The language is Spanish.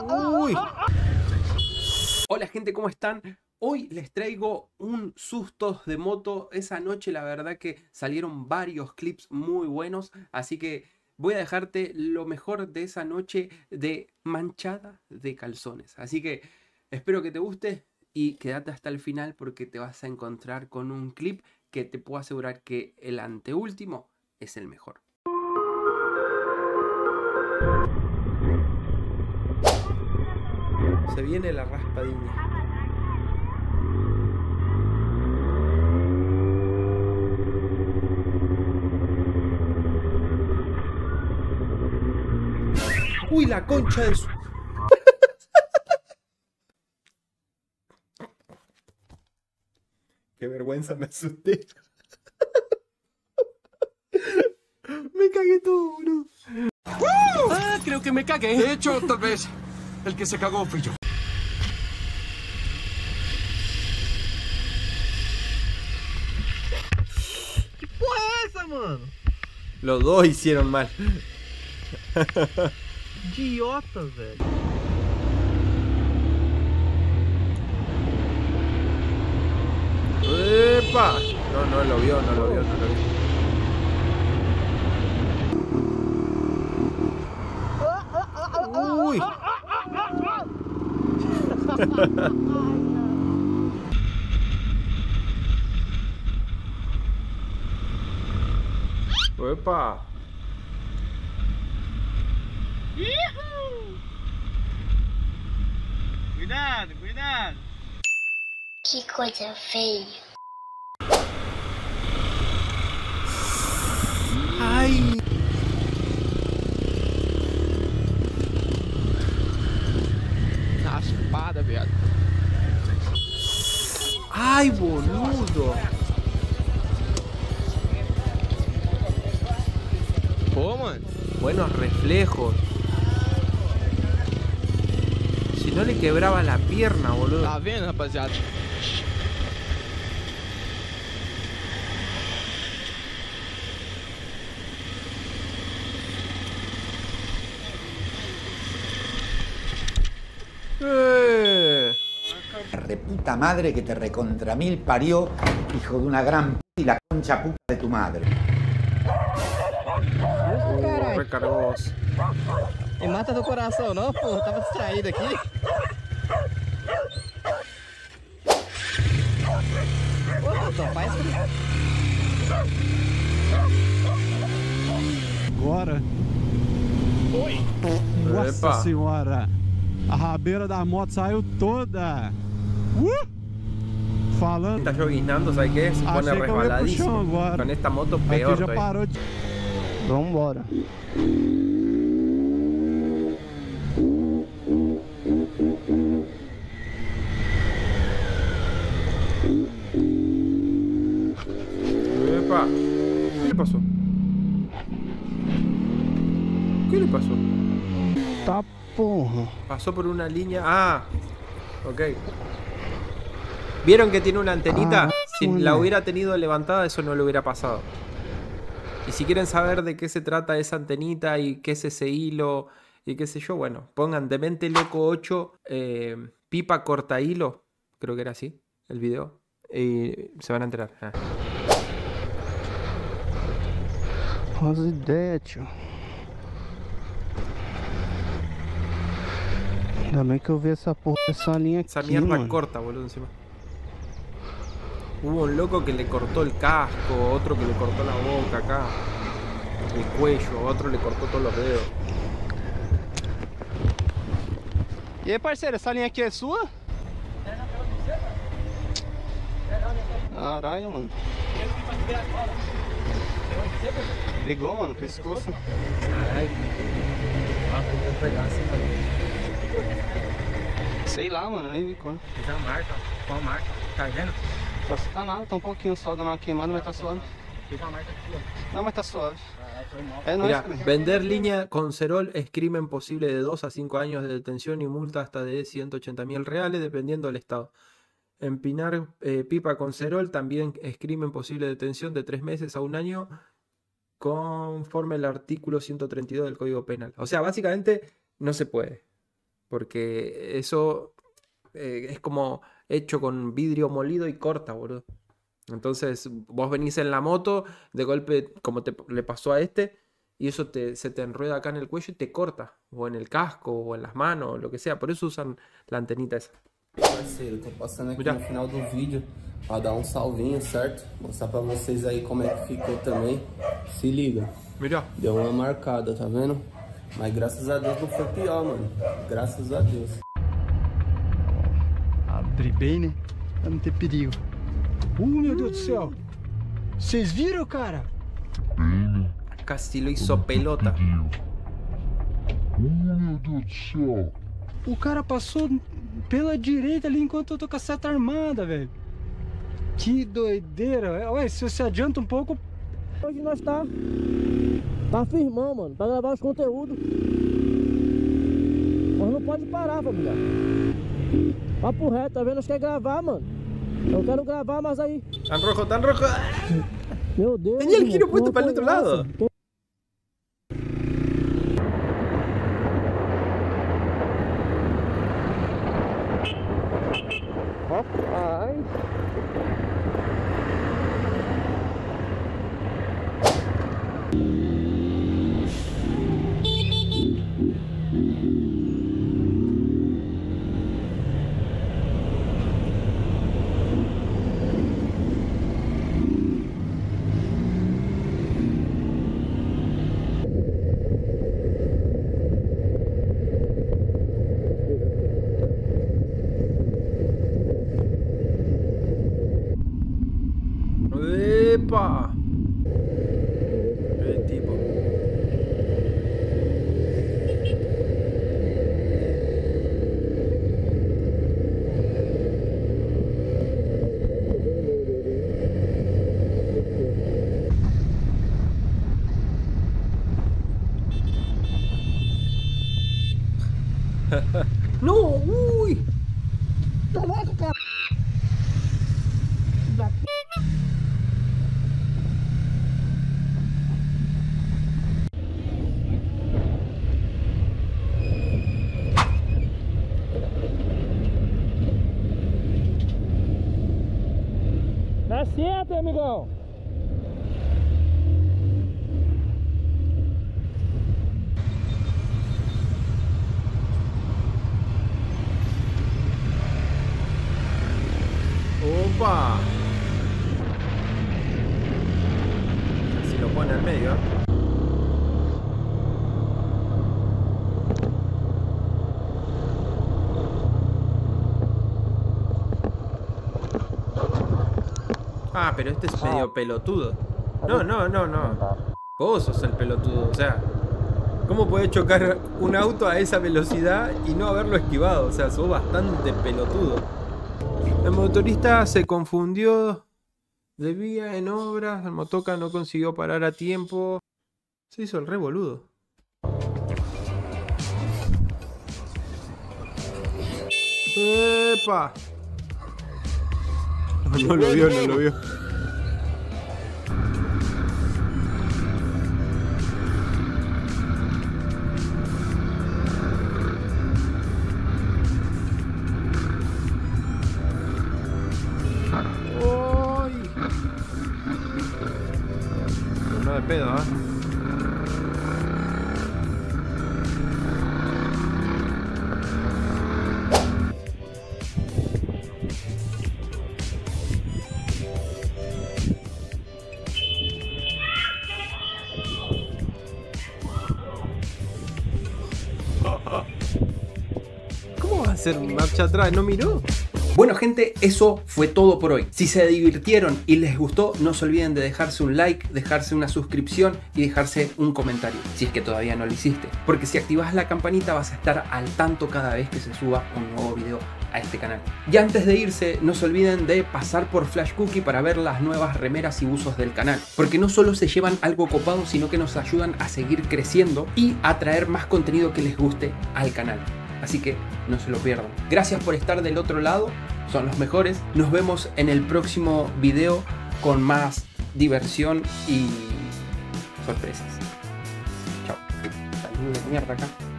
Uy. Hola gente, ¿cómo están? Hoy les traigo un susto de moto. Esa noche la verdad que salieron varios clips muy buenos, así que voy a dejarte lo mejor de esa noche de manchada de calzones. Así que espero que te guste y quédate hasta el final porque te vas a encontrar con un clip que te puedo asegurar que el anteúltimo es el mejor. Se viene la raspadilla. Uy, la concha de su... Qué vergüenza, me asusté. Me cagué todo, boludo. Ah, creo que me cagué. De hecho, tal vez el que se cagó fui yo. Que porra é essa, mano? Los dos hicieron mal. Idiota, velho. ¡Epa! No, no lo vio, no lo vio, no lo vio. Uy. ¡Epa! Cuidado, cuidado. Que coisa feia. ¡Ay! Raspada, velho. ¡Ay, boludo! Pô, mano. Buenos reflejos. Si no le quebraba la pierna, boludo. Tá vendo, rapaziada? Reputa madre que te recontra mil parió, hijo de una gran p y la concha puta de tu madre. Recargos. Me mata do coração, não, pô. Tava distraído aqui. Ô, Tom, faz Agora. Oi! Nossa Epa. senhora! A rabeira da moto saiu toda! Falando. Está lloviznando, ¿sabes qué? Se pone Achei que eu ia pro chão resbaladísimo. agora. Con esta moto Aqui peor já todavía. parou de. Vambora. Epa. ¿Qué le pasó? ¿Qué le pasó? Tá porra. Pasó por una línea. Ah, ok. ¿Vieron que tiene una antenita? Si la hubiera tenido levantada, eso no le hubiera pasado. Y si quieren saber de qué se trata esa antenita y qué es ese hilo y qué sé yo, bueno, pongan Demente Loco 8 pipa corta hilo. Creo que era así el video. Y se van a enterar. Ah. As ideias, tio. Ainda bem que eu vi essa porra dessa linha aqui, Esa mierda mano. corta, boludo, encima. Hubo un loco que le cortó el casco, otro que le cortó la boca acá, el cuello, otro le cortó todos los dedos. E aí, parceiro, essa linha aqui é sua? Caralho, mano. Ligou, mano, pescoço. Sei lá, mano, nem vi quando. Essa marca, qual marca? Tá vendo? Tá nada, tá um pouquinho só dando uma queimada, mas tá suave. Fiz uma marca aqui, ó. Não, mas tá suave. É nóis, Mira, também. vender línea con cerol es crimen posible de 2 a 5 años de detención y multa hasta de 180.000 reales dependiendo del estado. Empinar pipa con cerol también es crimen posible de detención de 3 meses a 1 año conforme al artículo 132 del Código Penal. O sea, básicamente no se puede. Porque eso es como hecho con vidrio molido y corta, boludo. Entonces vos venís en la moto, de golpe, como le pasó a este, y eso se te enrueda acá en el cuello y te corta. O en el casco, o en las manos, o lo que sea. Por eso usan la antenita esa. Parceiro, tô passando aqui no final do vídeo pra dar um salvinho, certo? Mostrar pra vocês aí como é que ficou também. Se liga. Mirá. Deu uma marcada, tá vendo? Mas graças a Deus não foi pior, mano. Graças a Deus. Abri bem, né? Pra não ter perigo. Meu Deus do céu! Vocês viram, cara? Casi lo hizo pelota. Meu Deus do céu! O cara passou pela direita ali enquanto eu tô com a seta armada, velho. Que doideira. Ué, se você adianta um pouco... Hoje nós tá firmão, mano, pra gravar os conteúdos. Mas não pode parar, família. Papo reto, tá vendo? Nós queremos gravar, mano. Eu quero gravar, mas aí... Tan rojo, tan rojo. Meu Deus. Tenía el giro puesto para el otro lado. Rapaz. ¡Epa! ¡Qué tipo! ¡No! ¡Uy! Dá certo, amigão. ¡Opa! Así lo pone al medio. Ah, pero este es medio pelotudo. No, no, no, no. Vos sos el pelotudo, o sea. ¿Cómo podés chocar un auto a esa velocidad y no haberlo esquivado? O sea, sos bastante pelotudo. El motorista se confundió de vía en obras. El motoca no consiguió parar a tiempo. Se hizo el re boludo. ¡Epa! No lo vio, no lo vio. ¡Uy! No de pedo, ¿eh? ¿Cómo va a hacer marcha atrás? ¿No miró? Bueno gente, eso fue todo por hoy. Si se divirtieron y les gustó, no se olviden de dejarse un like, dejarse una suscripción y dejarse un comentario, si es que todavía no lo hiciste. Porque si activas la campanita vas a estar al tanto cada vez que se suba un nuevo video a este canal. Y antes de irse, no se olviden de pasar por Flash Cookie para ver las nuevas remeras y buzos del canal. Porque no solo se llevan algo copado, sino que nos ayudan a seguir creciendo y a traer más contenido que les guste al canal. Así que no se lo pierdan. Gracias por estar del otro lado, son los mejores. Nos vemos en el próximo video con más diversión y sorpresas. Chao. Salud de mierda acá.